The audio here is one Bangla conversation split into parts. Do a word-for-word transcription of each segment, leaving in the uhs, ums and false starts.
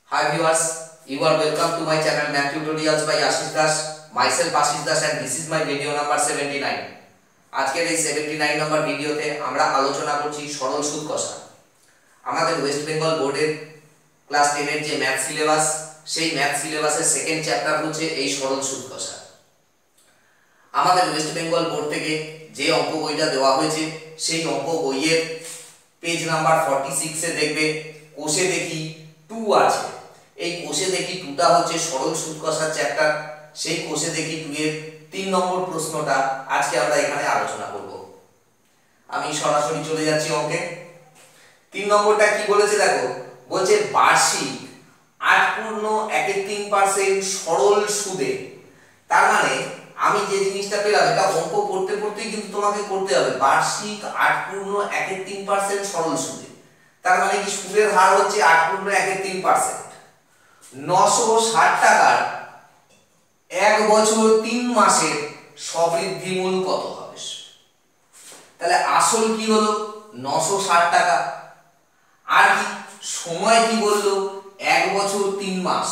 Hi viewers, you are welcome to my channel Math Tutorials by Ashish Das. Myself Ashish Das and this is my video number seventy-nine. আজকের এই seventy-nine নম্বর ভিডিওতে আমরা আলোচনা করছি সরল সুদ কষা। আমাদের ওয়েস্ট বেঙ্গল বোর্ডের ক্লাস ten এর যে ম্যাথ সিলেবাস সেই ম্যাথ সিলেবাসের সেকেন্ড চ্যাপ্টার হচ্ছে এই সরল সুদ কষা। আমাদের ওয়েস্ট বেঙ্গল বোর্ড থেকে যে অঙ্ক বইটা দেওয়া হয়েছে সেই অঙ্ক বইয়ের পেজ নাম্বার forty-six এ দেখবে কোষে দেখি two আছে। এই কোষে দেখি two টা হচ্ছে সরল সুদ কষার চ্যাপ্টার। সেই কোষে দেখি two এর তিন নম্বর প্রশ্নটা আজকে আমরা এখানে আলোচনা করব। আমি সরাসরি চলে যাচ্ছি অঙ্কে। তিন নম্বরটা কি বলেছে দেখো, বলছে বার্ষিক আট পূর্ণ একের তিন পার্সেন্ট সরল সুদে। তার মানে আমি যে জিনিসটা পেলাম এটা অঙ্ক পড়তে পড়তেই কিন্তু তোমাকে করতে হবে। বার্ষিক আট পূর্ণ একের তিন পার্সেন্ট সরল সুদে, তার মানে কি সুদের হার হচ্ছে আট পূর্ণ একের তিন পার্সেন্ট। নশো ষাট টাকার এক বছর তিন মাসের সবৃদ্ধি মূল কত হবে? তাহলে আসল কি হলো নশো ষাট টাকা, আর কি সময় কি বললো এক বছর তিন মাস।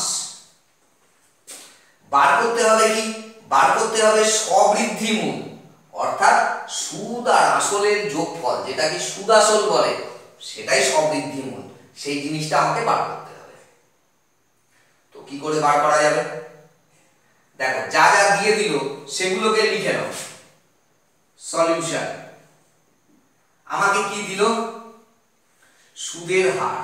বার করতে হবে কি, বার করতে হবে সবৃদ্ধি মূল, অর্থাৎ সুদ আর আসলের যোগফল, যেটাকে সুদ আসল বলে সেটাই সবৃদ্ধি মূল। সেই জিনিসটা আমাকে বার করতে হবে। তো কি করে বার করা যাবে দেখো, যা যা দিয়ে দিল সেগুলোকে লিখে নাও। সলিউশন আমাকে কি দিল, সুদের হার,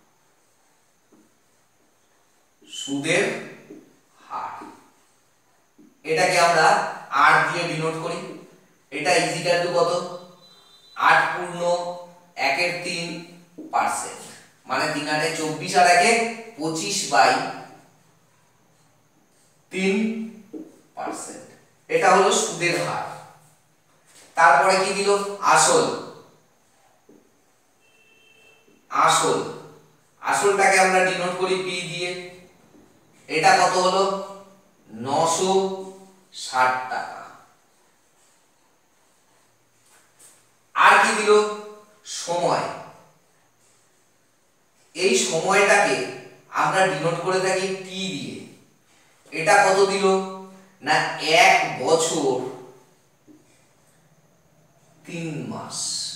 সুদের হার এটাকে আমরা আর দিয়ে ডিনোট করি। এটা ইজ ইকুয়াল টু কত, আট পূর্ণ একের তিন পার্সেন্ট, মানে তিন আটে চব্বিশ আর একে পঁচিশ বাই তিন পার্সেন্ট। এটা হলো সুদের হার। তারপরে কি দিল, আসল, আসল আসলটাকে আমরা ডিনোট করি পি দিয়ে। এটা কত হলো নশো ষাট টাকা। আর কি দিল, সময়। এই সময়টাকে আমরা ডিনোট করে থাকি টি দিয়ে। এটা কত দিল না এক বছর তিন মাস।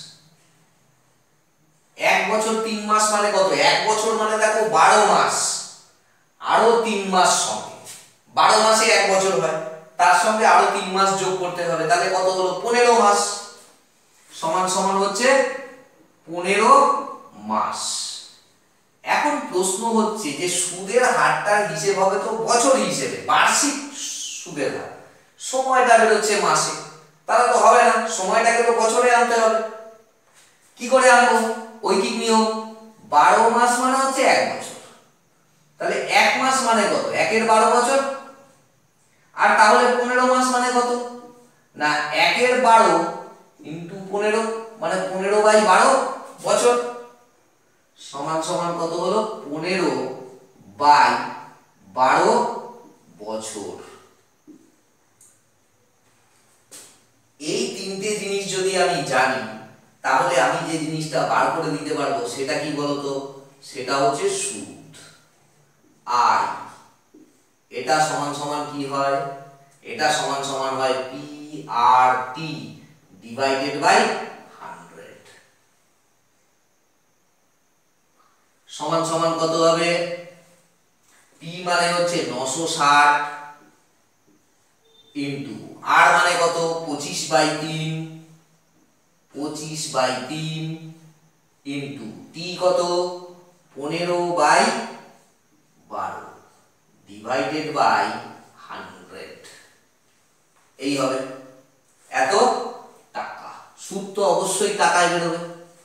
এক বছর তিন মাস মানে কত, এক বছর মানে দেখো বারো মাস, আরো তিন মাস সঙ্গে, বারো মাসে এক বছর হয়, তার সঙ্গে আরো তিন মাস যোগ করতে হবে। তাহলে কত হলো পনেরো মাস, সমান সমান হচ্ছে পনেরো মাস। এখন প্রশ্ন হচ্ছে যে সুদের হারটার হিসেব হবে তো বছর হিসেবে, বার্ষিক সুদের হার, সময়টা বেরোচ্ছে মাসে, তাহলে তো হবে না, সময়টাকে তো বছরে আনতে হবে। কি করে আনবো, ঐকিক নিয়ম, বারো মাস মানে হচ্ছে এক বছর, তাহলে এক মাস মানে কত, একের বারো বছর। আর তাহলে পনেরো মাস মানে কত না একের বারো ইন্টু পনেরো, মানে পনেরো বাই বারো বছর, সমান সমান কত হলো পনেরো বাই বারো বছর। এই তিনটে জিনিস যদি আমি জানি তাহলে আমি যে জিনিসটা বার করে দিতে পারবো সেটা কি বলতো, সেটা হচ্ছে সুদ। আর এটা সমান সমান কি হয়, এটা সমান সমান হয় P R T divided by hundred, সমান সমান কত হবে, পি মানে হচ্ছে নশো ষাট ইন্টু আর মানে কত পঁচিশ বাই তিন, পঁচিশ বাই তিন ইন্টু টি কত পনেরো বাই বারো ডিভাইডেড বাই হান্ড্রেড। এই হবে এত টাকা। সুদ তো অবশ্যই টাকায় বেরোবে।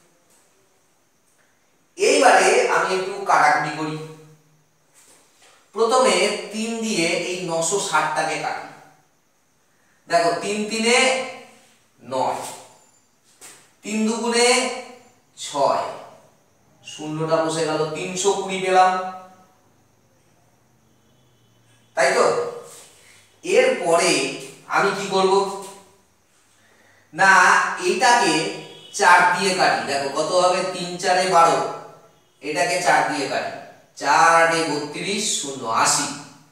এইবারে আমি একটু কাটাকুটি করি। প্রথমে তিন দিয়ে এই নশো ষাটটাকে কাটি। দেখো তিন তিনে নয়, তিন দুগুণে ছয়, শূন্যটা বসে গেল, তিনশো কুড়ি পেলাম, তাই তো। এরপরে আমি কি করব না এটাকে চার দিয়ে কাটি। দেখো কত হবে, তিন চারে বারো, এটাকে চার দিয়ে কাটি, চার আটে বত্রিশ, শূন্য আশি,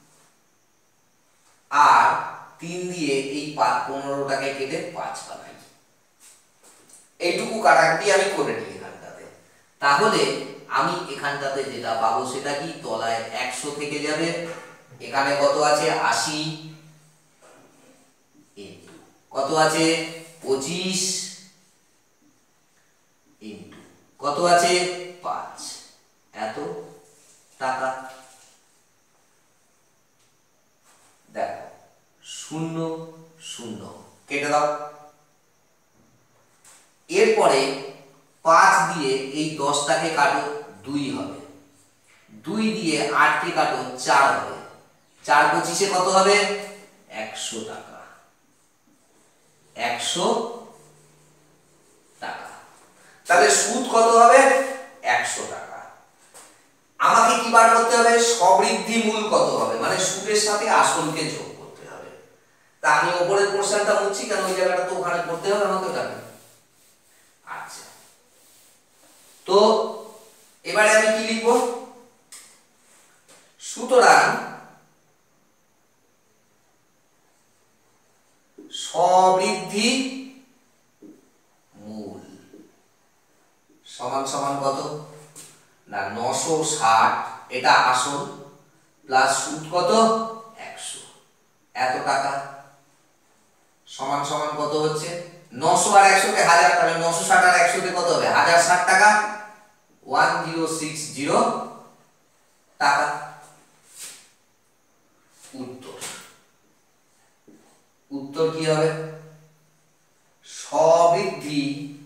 আর তিন দিয়ে এই পনেরোটাকে কেটে পাঁচ বানাই। এইটুকু কাটাকাটি আমি করে নিই এখানটাতে। তাহলে আমি এখানটাতে যেটা পাবো সেটা কি, তলায় একশো থেকে যাবে, এখানে কত আছে আশি, কত আছে পঁচিশ, ইন্টু কত আছে পাঁচ, এত টাকা। দেখো শূন্য শূন্য কেটে দাও। এরপরে পাঁচ দিয়ে এই দশটাকে কাটো, দুই হবে, দুই দিয়ে আটকে কাটো, চার হবে, চার পঁচিশে কত হবে একশো টাকা, একশো টাকা। তাহলে সুদ কত হবে একশো টাকা। আমাকে কি বার করতে হবে, সবৃদ্ধি মূল কত হবে, মানে সুদের সাথে আসলকে যোগ করতে হবে। তা আমি উপরের পোরশনটা মুছছি কেন, ওই জায়গাটা তো ওখানে করতে হবে আমাকে কেন। আচ্ছা, তো এবারে আমি কি লিখব, সুতরাং সবৃদ্ধি মূল সমান সমান কত না নশো ষাট, এটা আসল, প্লাস সুদ কত একশো, এত টাকা, সমান সমান কত হচ্ছে নশো আর একশো কে হাজার, তাহলে নশো ষাট আর একশো কে কত হবে হাজার ষাট টাকা, ওয়ান জিরো সিক্স জিরো টাকা। উত্তর উত্তর কি হবে, সবৃদ্ধি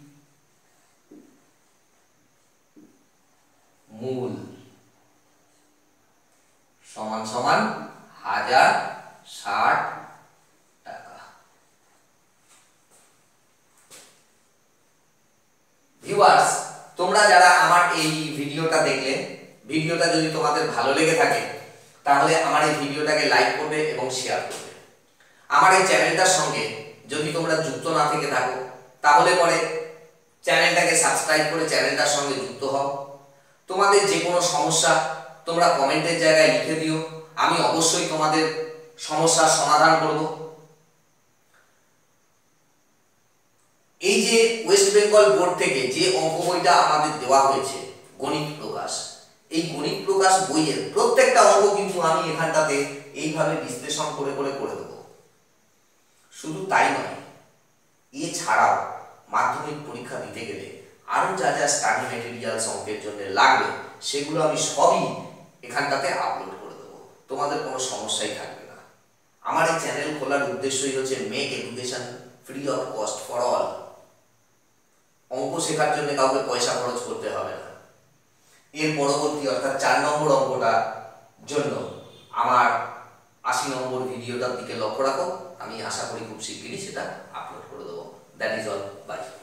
মূল সমান সমান হাজার ষাট টাকা। ভিউয়ার্স, তোমরা যারা আমার এই ভিডিওটা দেখলে, ভিডিওটা যদি তোমাদের ভালো লেগে থাকে তাহলে আমার এই ভিডিওটাকে লাইক করবে এবং শেয়ার করবে। আমার এই চ্যানেলটার সঙ্গে যদি তোমরা যুক্ত না থেকে থাকো তাহলে পরে চ্যানেলটাকে সাবস্ক্রাইব করে চ্যানেলটার সঙ্গে যুক্ত হও। তোমাদের যে কোনো সমস্যা তোমরা কমেন্টের জায়গায় লিখে দিও, আমি অবশ্যই তোমাদের সমস্যার সমাধান করব। এই যে ওয়েস্ট বেঙ্গল বোর্ড থেকে যে অঙ্ক বইটা আমাদের দেওয়া হয়েছে গণিত প্রকাশ, এই গণিত প্রকাশ বইয়ের প্রত্যেকটা অঙ্ক কিন্তু আমি এখানটাতে এইভাবে বিশ্লেষণ করে করে করে দেবো। শুধু তাই নয়, এছাড়াও মাধ্যমিক পরীক্ষা দিতে গেলে আরো যা যা স্টাডি ম্যাটেরিয়ালস অঙ্কের জন্য লাগবে সেগুলো আমি সবই এখানটাতে আপলোড করে দেবো, তোমাদের কোনো সমস্যাই থাকবে না। আমার এই চ্যানেল খোলার উদ্দেশ্যই হচ্ছে make education free of cost for all. অঙ্ক শেখার জন্য কাউকে পয়সা খরচ করতে হবে না। এর পরবর্তী অর্থাৎ চার নম্বর অঙ্কটার জন্য আমার আশি নম্বর ভিডিওটার দিকে লক্ষ্য রাখো, আমি আশা করি খুব শিগগিরই সেটা আপলোড করে দেবো। That is all, by.